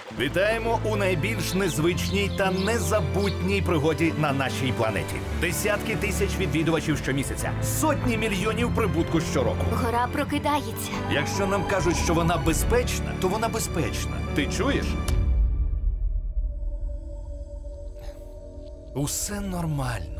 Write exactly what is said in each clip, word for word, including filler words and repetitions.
Вітаємо у найбільш незвичній та незабутній пригоді на нашій планеті. Десятки тисяч відвідувачів щомісяця, сотні мільйонів прибутку щороку. Гора прокидається. Якщо нам кажуть, що вона безпечна, то вона безпечна. Ти чуєш? Усе нормально.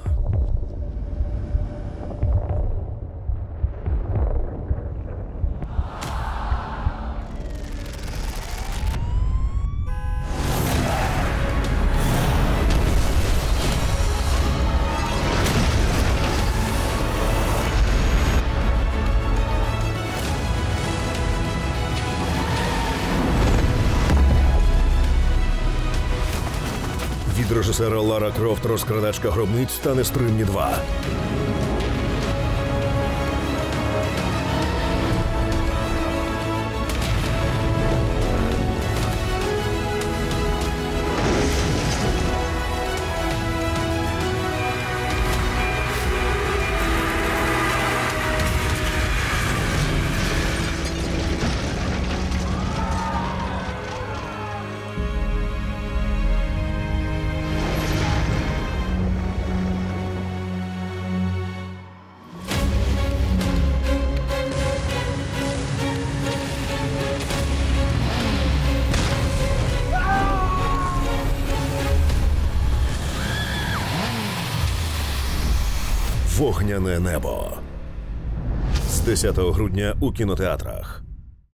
Від режисера Лара Крофт «Розкрадачка гробниць» та «Нестримні два». «Вогняне небо» з десятого грудня у кінотеатрах.